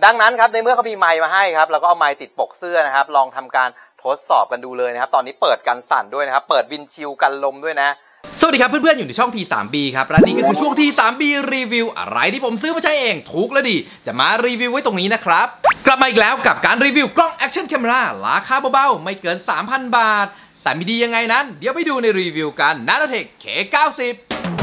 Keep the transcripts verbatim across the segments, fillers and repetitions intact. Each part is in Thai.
ดังนั้นครับในเมื่อเขามีไมค์มาให้ครับเราก็เอาไมค์ติดปกเสื้อนะครับลองทำการทดสอบกันดูเลยนะครับตอนนี้เปิดกันสั่นด้วยนะครับเปิดวินชิลกันลมด้วยนะสวัสดีครับเพื่อนๆอยู่ในช่อง ที ทรี บี ครับและนี่ก็คือช่วง ที ทรี บี รีวิวอะไรที่ผมซื้อมาใช้เองถูกและดีจะมารีวิวไว้ตรงนี้นะครับกลับมาอีกแล้วกับการรีวิวกล้องแอคชั่นแคมราราคาเบาๆไม่เกิน สามพัน บาทแต่มีดียังไงนั้นเดี๋ยวไปดูในรีวิวกัน Nanotech เค เก้าสิบ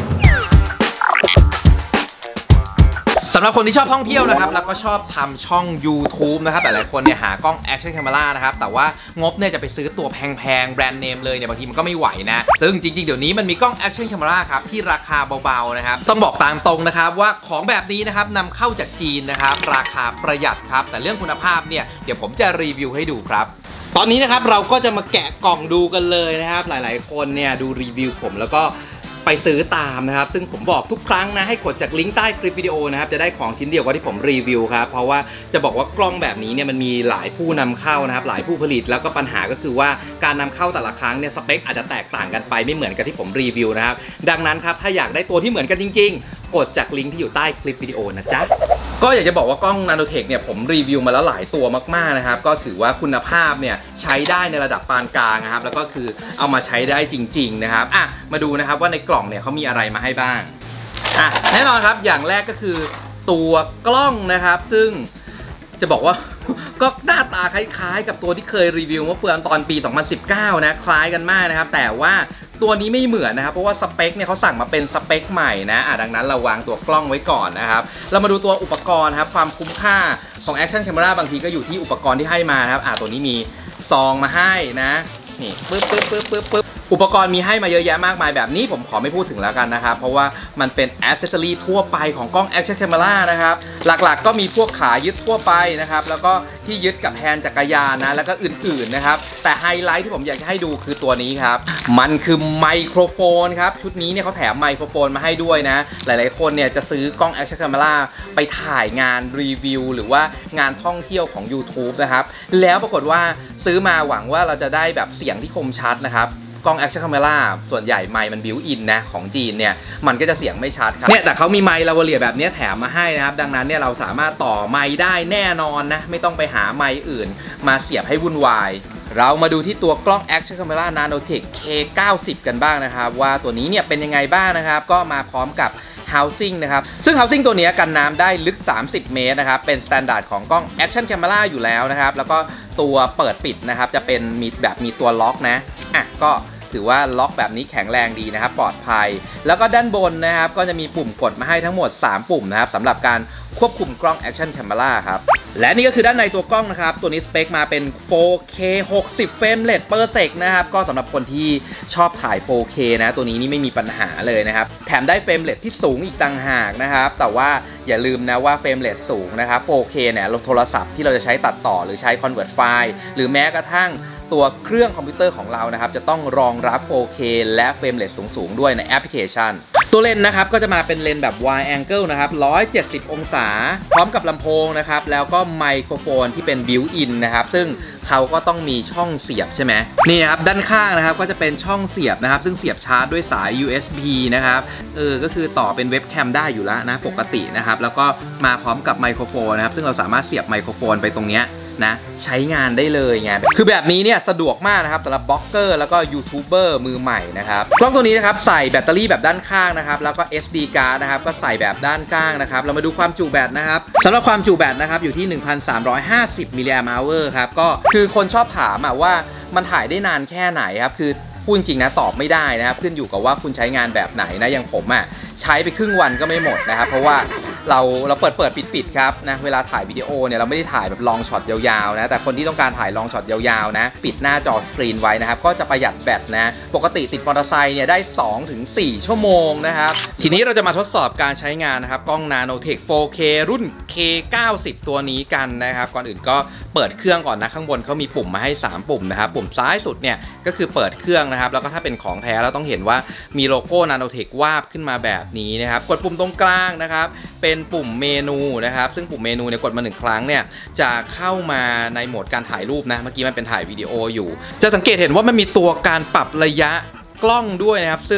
สำหรับคนที่ชอบท่องเที่ยวนะครับแล้วก็ชอบทำช่อง YouTube นะครับหลายๆคนเนี่ยหากล้อง Action Camera นะครับแต่ว่างบเนี่ยจะไปซื้อตัวแพงๆแบรนด์เนมเลยเนี่ยบางทีมันก็ไม่ไหวนะซึ่งจริงๆเดี๋ยวนี้มันมีกล้อง Action Camera ครับที่ราคาเบาๆนะครับต้องบอกตามตรงนะครับว่าของแบบนี้นะครับนำเข้าจากจีนนะครับราคาประหยัดครับแต่เรื่องคุณภาพเนี่ยเดี๋ยวผมจะรีวิวให้ดูครับตอนนี้นะครับเราก็จะมาแกะกล่องดูกันเลยนะครับหลายๆคนเนี่ยดูรีวิวผมแล้วก็ไปซื้อตามนะครับซึ่งผมบอกทุกครั้งนะให้กดจากลิงก์ใต้คลิปวิดีโอนะครับจะได้ของชิ้นเดียวกับที่ผมรีวิวครับเพราะว่าจะบอกว่ากล้องแบบนี้เนี่ยมันมีหลายผู้นำเข้านะครับหลายผู้ผลิตแล้วก็ปัญหาก็คือว่าการนำเข้าแต่ละครั้งเนี่ยสเปคอาจจะแตกต่างกันไปไม่เหมือนกับที่ผมรีวิวนะครับดังนั้นครับถ้าอยากได้ตัวที่เหมือนกันจริงๆกดจากลิงก์ที่อยู่ใต้คลิปวิดีโอนะจ๊ะก็อยากจะบอกว่ากล้อง Nanotech เนี่ยผมรีวิวมาแล้วหลายตัวมากๆนะครับก็ถือว่าคุณภาพเนี่ยใช้ได้ในระดับปานกลางนะครับแล้วก็คือเอามาใช้ได้จริงๆนะครับอ่ะมาดูนะครับว่าในกล่องเนี่ยเขามีอะไรมาให้บ้างอ่ะแน่นอนครับอย่างแรกก็คือตัวกล้องนะครับซึ่งจะบอกว่าก็หน้าตาคล้ายๆกับตัวที่เคยรีวิวเมื่อเปือนตอนปีสองพันสิบเก้านะคล้ายกันมากนะครับแต่ว่าตัวนี้ไม่เหมือนนะครับเพราะว่าสเปคเนี่ยเขาสั่งมาเป็นสเปคใหม่นะอ่ะดังนั้นเราวางตัวกล้องไว้ก่อนนะครับเรามาดูตัวอุปกรณ์ครับความคุ้มค่าของ Action Camera บางทีก็อยู่ที่อุปกรณ์ที่ให้มานะครับอ่ะตัวนี้มีซองมาให้นะนี่ปึ๊บปึ๊บปึ๊บปึ๊บปึ๊บอุปกรณ์มีให้มาเยอะแยะมากมายแบบนี้ผมขอไม่พูดถึงแล้วกันนะครับเพราะว่ามันเป็นแอ c เซสซอรี่ทั่วไปของกล้อง Action Camera นะครับหลักๆก็มีพวกขายึดทั่วไปนะครับแล้วก็ที่ยึดกับแฮนด์จักรยานนะแล้วก็อื่นๆนะครับแต่ไฮไลท์ที่ผมอยากจะให้ดูคือตัวนี้ครับมันคือไมโครโฟนครับชุดนี้เนี่ยเขาแถมไมโครโฟนมาให้ด้วยนะหลายๆคนเนี่ยจะซื้อกล้อง Action Camera ไปถ่ายงานรีวิวหรือว่างานท่องเที่ยวของ YouTube นะครับแล้วปรากฏว่าซื้อมาหวังว่าเราจะได้แบบเสียงที่คมชัดนะครับกล้อง Action Camera ส่วนใหญ่ไมค์มันบิวอินนะของจีนเนี่ยมันก็จะเสียงไม่ชัดครับเนี่ยแต่เขามีไมค์ลาวาเลียแบบนี้แถมมาให้นะครับดังนั้นเนี่ยเราสามารถต่อไมค์ได้แน่นอนนะไม่ต้องไปหาไมค์อื่นมาเสียบให้วุ่นวายเรามาดูที่ตัวกล้อง Action Camera Nanotech เค เก้าสิบ กันบ้างนะครับว่าตัวนี้เนี่ยเป็นยังไงบ้างนะครับก็มาพร้อมกับhousing นะครับซึ่ง housing ตัวนี้กันน้ำได้ลึกสามสิบเมตรนะครับเป็นสแตนดาร์ดของกล้อง Action Camera อยู่แล้วนะครับแล้วก็ตัวเปิดปิดนะครับจะเป็นมีแบบมีตัวล็อกนะอ่ะก็ถือว่าล็อกแบบนี้แข็งแรงดีนะครับปลอดภัยแล้วก็ด้านบนนะครับก็จะมีปุ่มกดมาให้ทั้งหมดสามปุ่มนะครับสำหรับการควบคุมกล้อง Action Camera ครับและนี่ก็คือด้านในตัวกล้องนะครับตัวนี้สเปคมาเป็น โฟร์เค หกสิบ เฟรมเรท per sec นะครับก็สำหรับคนที่ชอบถ่าย โฟร์เค นะตัวนี้นี่ไม่มีปัญหาเลยนะครับแถมได้เฟรมเรทที่สูงอีกต่างหากนะครับแต่ว่าอย่าลืมนะว่าเฟรมเรทสูงนะครับ โฟร์เค เนี่ยโทรศัพท์ที่เราจะใช้ตัดต่อหรือใช้ convert ไฟล์หรือแม้กระทั่งตัวเครื่องคอมพิวเตอร์ของเรานะครับจะต้องรองรับ โฟร์เค และเฟรมเรทสูงๆด้วยในแอปพลิเคชันตัวเลนส์นะครับก็จะมาเป็นเลนส์แบบ wide angle นะครับหนึ่งร้อยเจ็ดสิบองศาพร้อมกับลำโพงนะครับแล้วก็ไมโครโฟนที่เป็น built in นะครับซึ่งเขาก็ต้องมีช่องเสียบใช่ไหมนี่ครับด้านข้างนะครับก็จะเป็นช่องเสียบนะครับซึ่งเสียบชาร์จด้วยสาย ยู เอส บี นะครับเออก็คือต่อเป็นเว็บแคมได้อยู่แล้วนะปกตินะครับแล้วก็มาพร้อมกับไมโครโฟนนะครับซึ่งเราสามารถเสียบไมโครโฟนไปตรงเนี้ยนะใช้งานได้เลยไงคือแบบนี้เนี่ยสะดวกมากนะครับสำหรับบล็อกเกอร์แล้วก็ยูทูบเบอร์มือใหม่นะครับกล้องตัวนี้นะครับใส่แบตเตอรี่แบบด้านข้างนะครับแล้วก็ เอส ดี card นะครับก็ใส่แบบด้านข้างนะครับเรามาดูความจุแบตนะครับสำหรับความจุแบตนะครับอยู่ที่ หนึ่งพันสามร้อยห้าสิบ มิลลิแอมป์ hour ครับก็คือคนชอบถามอะว่ามันถ่ายได้นานแค่ไหนครับคือพูดจริงนะตอบไม่ได้นะครับขึ้นอยู่กับว่าคุณใช้งานแบบไหนนะอย่างผมอ่ะใช้ไปครึ่งวันก็ไม่หมดนะครับเพราะว่าเราเราเปิดเปิดปิดปิดครับนะเวลาถ่ายวิดีโอเนี่ยเราไม่ได้ถ่ายแบบลองช็อตยาวๆนะแต่คนที่ต้องการถ่ายลองช็อตยาวๆนะปิดหน้าจอสกรีนไว้นะครับก็จะประหยัดแบตนะปกติติดมอเตอร์ไซค์เนี่ยได้ สองถึงสี่ ชั่วโมงนะครับทีนี้เราจะมาทดสอบการใช้งานนะครับกล้อง Nanotech โฟร์เค รุ่น เค เก้าสิบ ตัวนี้กันนะครับก่อนอื่นก็เปิดเครื่องก่อนนะข้างบนเขามีปุ่มมาให้สามปุ่มนะครับปุ่มซ้ายสุดเนี่ยก็คือเปิดเครื่องนะครับแล้วก็ถ้าเป็นของแท้เราต้องเห็นว่ามีโลโก้ Nanotech วาบขึ้นมาแบบนี้นะครับกดปุ่มตรงกลางนะครับเป็นปุ่มเมนูนะครับซึ่งปุ่มเมนูเนี่ยกดมาหนึ่งครั้งเนี่ยจะเข้ามาในโหมดการถ่ายรูปนะเมื่อกี้มันเป็นถ่ายวิดีโออยู่จะสังเกตเห็นว่ามันมีตัวการปรับระยะกล้องด้วยนะครับซึ่ง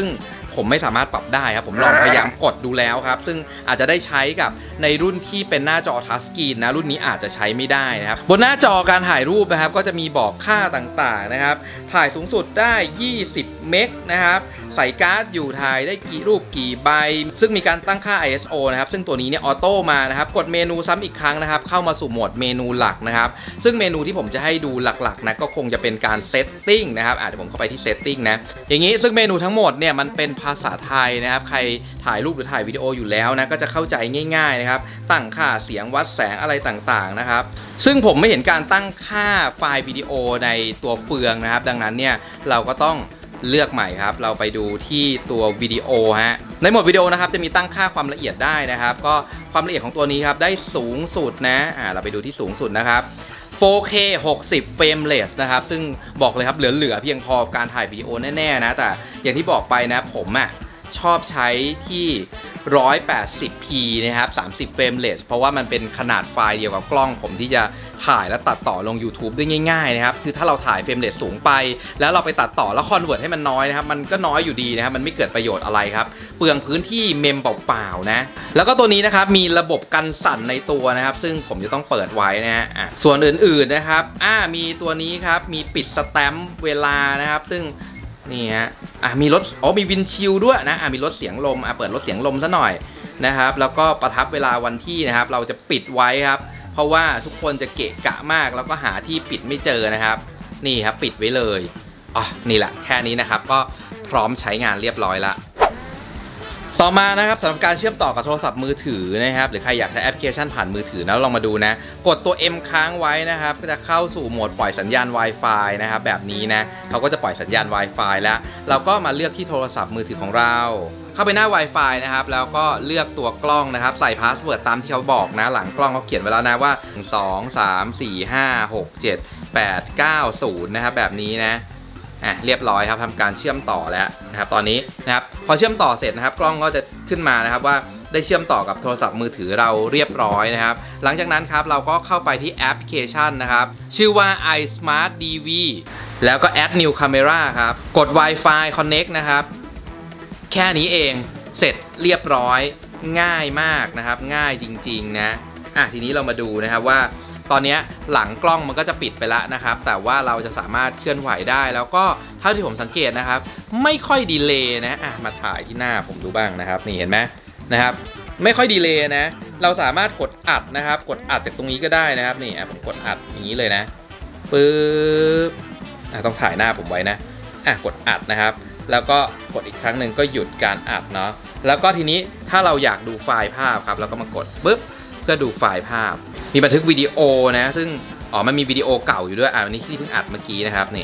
ผมไม่สามารถปรับได้ครับผมลองพยายามกดดูแล้วครับซึ่งอาจจะได้ใช้กับในรุ่นที่เป็นหน้าจอทัชสกรีนนะรุ่นนี้อาจจะใช้ไม่ได้นะครับบนหน้าจอการถ่ายรูปนะครับก็จะมีบอกค่าต่างๆนะครับถ่ายสูงสุดได้ยี่สิบเมกนะครับใส่การ์ดอยู่ถ่ายได้กี่รูปกี่ใบซึ่งมีการตั้งค่า ไอ เอส โอ นะครับซึ่งตัวนี้เนี่ยออโต้มานะครับกดเมนูซ้ำอีกครั้งนะครับเข้ามาสู่โหมดเมนูหลักนะครับซึ่งเมนูที่ผมจะให้ดูหลักๆนะก็คงจะเป็นการเซตติ้งนะครับอาจจะผมเข้าไปที่เซตติ้งนะอย่างนี้ซึ่งเมนูทั้งหมดเนี่ยมันเป็นภาษาไทยนะครับใครถ่ายรูปหรือถ่ายวิดีโออยู่แล้วนะก็จะเข้าใจง่ายๆนะครับตั้งค่าเสียงวัดแสงอะไรต่างๆนะครับซึ่งผมไม่เห็นการตั้งค่าไฟล์วิดีโอในตัวเฟืองนะครับดังนั้นเนี่ยเราก็ต้องเลือกใหม่ครับเราไปดูที่ตัววิดีโอฮะในโหมดวิดีโอนะครับจะมีตั้งค่าความละเอียดได้นะครับก็ความละเอียดของตัวนี้ครับได้สูงสุดนะอ่าเราไปดูที่สูงสุดนะครับ โฟร์เค หกสิบเฟรมเรทนะครับซึ่งบอกเลยครับเหลือๆเพียงพอการถ่ายวิดีโอแน่ๆนะแต่อย่างที่บอกไปนะผมอ่ะชอบใช้ที่ หนึ่งร้อยแปดสิบพี นะครับสามสิบเฟรมเรทเพราะว่ามันเป็นขนาดไฟล์เดียวกับกล้องผมที่จะถ่ายและตัดต่อลง YouTube ได้ง่ายๆนะครับคือถ้าเราถ่ายเฟรมเรทสูงไปแล้วเราไปตัดต่อแล้วคอนเวิร์ตให้มันน้อยนะครับมันก็น้อยอยู่ดีนะครับมันไม่เกิดประโยชน์อะไรครับเปลืองพื้นที่เมมเปล่าๆนะแล้วก็ตัวนี้นะครับมีระบบกันสั่นในตัวนะครับซึ่งผมจะต้องเปิดไว้นะฮะส่วนอื่นๆนะครับอ่ามีตัวนี้ครับมีปิดสแตมป์เวลานะครับซึ่งนี่ฮะอ่ะมีรถอ๋อมีวินชิลด้วยนะอ่ะมีรถเสียงลมอ่ะเปิดรถเสียงลมซะหน่อยนะครับแล้วก็ประทับเวลาวันที่นะครับเราจะปิดไว้ครับเพราะว่าทุกคนจะเกะกะมากแล้วก็หาที่ปิดไม่เจอนะครับนี่ครับปิดไว้เลยอ๋อนี่แหละแค่นี้นะครับก็พร้อมใช้งานเรียบร้อยละต่อมานะครับสำหรับการเชื่อมต่อกับโทรศัพท์มือถือนะครับหรือใครอยากใช้แอปพลิเคชันผ่านมือถือนะลองมาดูนะกดตัว M ค้างไว้นะครับก็จะเข้าสู่โหมดปล่อยสัญญาณ Wi-Fi นะครับแบบนี้นะเขาก็จะปล่อยสัญญาณ Wi-Fi แล้วเราก็มาเลือกที่โทรศัพท์มือถือของเราเข้าไปหน้า Wi-Fi นะครับแล้วก็เลือกตัวกล้องนะครับใส่พาสเวิร์ดตามที่เขาบอกนะหลังกล้องเขาเขียนไว้แล้วนะว่าหนึ่ง สอง สาม สี่ ห้า หก เจ็ด แปด เก้า ศูนย์นะครับแบบนี้นะอ่ะเรียบร้อยครับทำการเชื่อมต่อแล้วนะครับตอนนี้นะครับพอเชื่อมต่อเสร็จนะครับกล้องก็จะขึ้นมานะครับว่าได้เชื่อมต่อกับโทรศัพท์มือถือเราเรียบร้อยนะครับหลังจากนั้นครับเราก็เข้าไปที่แอปพลิเคชันนะครับชื่อว่า iSmart ดี วี แล้วก็ add new camera ครับกด Wi-Fi connect นะครับแค่นี้เองเสร็จเรียบร้อยง่ายมากนะครับง่ายจริงๆนะอ่ะทีนี้เรามาดูนะครับว่าตอนนี้หลังกล้องมันก็จะปิดไปแล้วนะครับแต่ว่าเราจะสามารถเคลื่อนไหวได้แล้วก็เท่าที่ผมสังเกตนะครับไม่ค่อยดีเลย์นะอ่ะมาถ่ายที่หน้าผมดูบ้างนะครับนี่เห็นไหมนะครับไม่ค่อยดีเลย์นะเราสามารถกดอัดนะครับกดอัดจากตรงนี้ก็ได้นะครับนี่อ่ะผมกดอัดอย่างนี้เลยนะปึ๊บอ่ะต้องถ่ายหน้าผมไว้นะอ่ะกดอัดนะครับแล้วก็กดอีกครั้งหนึ่งก็หยุดการอัดเนาะแล้วก็ทีนี้ถ้าเราอยากดูไฟล์ภาพครับเราก็มากดปึ๊บเพื่อดูไฟล์ภาพมีบันทึกวิดีโอนะซึ่งอ๋อมันมีวิดีโอเก่าอยู่ด้วยอ่ะอันนี้ที่เพิ่งอัดเมื่อกี้นะครับนี่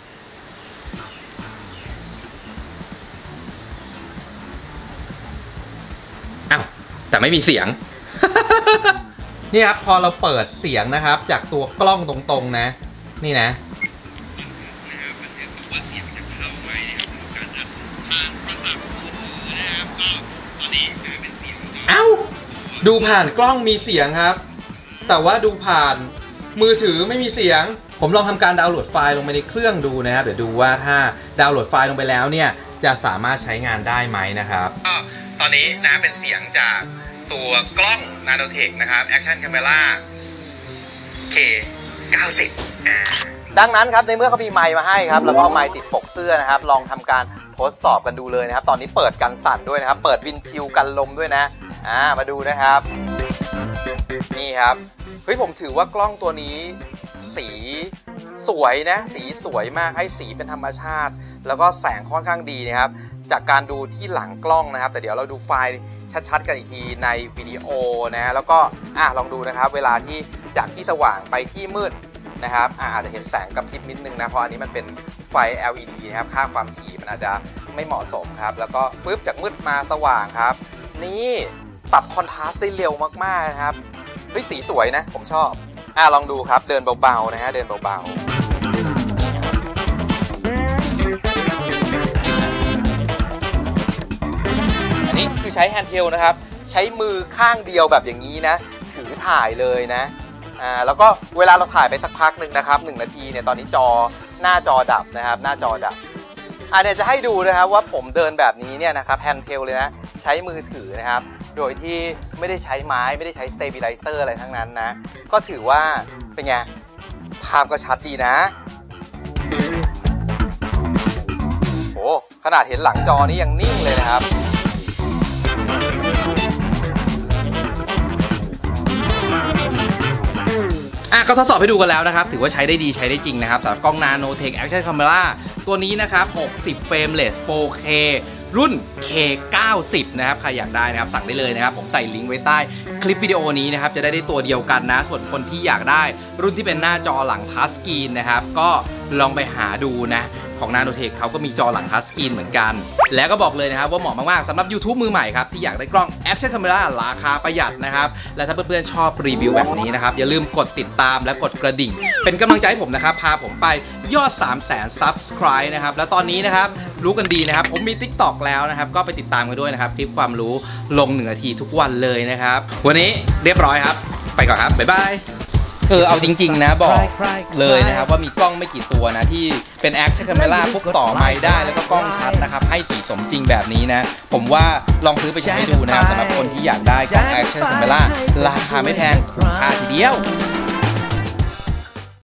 อ้าวแต่ไม่มีเสียง นี่ครับพอเราเปิดเสียงนะครับจากตัวกล้องตรงๆนะนี่นะบันทึกนะครับบันทึกดูว่าเสียงจะเข้าไหมนะครับการอัดผ่านโทรศัพท์มือถือนะครับก็ตอนนี้กลายเป็นเสียงอ้าวดูผ่านกล้องมีเสียงครับแต่ว่าดูผ่านมือถือไม่มีเสียงผมลองทำการดาวน์โหลดไฟล์ลงไปในเครื่องดูนะครับเดี๋ยวดูว่าถ้าดาวน์โหลดไฟล์ลงไปแล้วเนี่ยจะสามารถใช้งานได้ไหมนะครับก็ตอนนี้นะเป็นเสียงจากตัวกล้อง Nanotech นะครับ Action Camera เค เก้าสิบดังนั้นครับในเมื่อเขามีไมค์มาให้ครับแล้วก็เอาไมค์ติดปกเสื้อนะครับลองทำการทดสอบกันดูเลยนะครับตอนนี้เปิดกันสั่นด้วยนะครับเปิดวินชิลกันลมด้วยนะอ่ามาดูนะครับนี่ครับเฮ้ยผมถือว่ากล้องตัวนี้สีสวยนะสีสวยมากให้สีเป็นธรรมชาติแล้วก็แสงค่อนข้างดีนะครับจากการดูที่หลังกล้องนะครับแต่เดี๋ยวเราดูไฟล์ชัดๆกันอีกทีในวิดีโอนะแล้วก็อ่ะลองดูนะครับเวลาที่จากที่สว่างไปที่มืดนะครับอาจจะเห็นแสงกระพริบนิดนึงนะเพราะอันนี้มันเป็นไฟ แอล อี ดี นะครับค่าความถี่มันอาจจะไม่เหมาะสมครับแล้วก็ปึ๊บจากมืดมาสว่างครับนี่ปรับคอนทราสต์ได้เร็วมากๆนะครับเฮ้ยสีสวยนะผมชอบอ่ะลองดูครับเดินเบาๆนะฮะเดินเบาๆอันนี้คือใช้แฮนด์เฮลนะครับใช้มือข้างเดียวแบบอย่างนี้นะถือถ่ายเลยนะอ่าแล้วก็เวลาเราถ่ายไปสักพักหนึ่งนะครับหนึ่งนาทีเนี่ยตอนนี้จอหน้าจอดับนะครับหน้าจอดับอ่ะเดี๋ยวจะให้ดูนะครับว่าผมเดินแบบนี้เนี่ยนะครับแฮนด์เทลเลยนะใช้มือถือนะครับโดยที่ไม่ได้ใช้ไม้ไม่ได้ใช้สเตเบลไลเซอร์อะไรทั้งนั้นนะก็ถือว่าเป็นไงภาพก็ชัดดีนะโอ้ขนาดเห็นหลังจอนี้ยังนิ่งเลยนะครับอ่ะก็ทดสอบให้ดูกันแล้วนะครับถือว่าใช้ได้ดีใช้ได้จริงนะครับสำหรับกล้อง Nanotech Action Camera ตัวนี้นะครับหกสิบเฟรมเรท โฟร์เค รุ่น เค เก้าสิบ นะครับใครอยากได้นะครับสั่งได้เลยนะครับผมใส่ลิงก์ไว้ใต้คลิปวิดีโอนี้นะครับจะได้ได้ตัวเดียวกันนะส่วนคนที่อยากได้รุ่นที่เป็นหน้าจอหลังทัชสกรีนนะครับก็ลองไปหาดูนะของ Nanotech เขาก็มีจอหลังทัชสกรีนเหมือนกันแล้วก็บอกเลยนะครับว่าเหมาะมากๆสำหรับ YouTube มือใหม่ครับที่อยากได้กล้อง Action Camera ราคาประหยัดนะครับและถ้าเพื่อนๆชอบรีวิวแบบนี้นะครับอย่าลืมกดติดตามและกดกระดิ่งเป็นกำลังใจให้ผมนะครับพาผมไปยอด สามแสน ซับสไครบ์ นะครับแล้วตอนนี้นะครับรู้กันดีนะครับผมมี ติ๊กต็อก แล้วนะครับก็ไปติดตามกันด้วยนะครับคลิปความรู้ลงหนึ่งนาทีทุกวันเลยนะครับวันนี้เรียบร้อยครับไปก่อนครับบ๊ายบายเออเอาจริงๆนะบอกเลยนะครับว่ามีกล้องไม่กี่ตัวนะที่เป็น Action Camera ปุ๊บต่อไมค์ได้แล้วก็กล้องชัดนะครับให้สีสมจริงแบบนี้นะผมว่าลองซื้อไปใช้ดูนะสำหรับคนที่อยากได้กล้อง Action Camera ราคาไม่แพงคุ้มค่าทีเดียว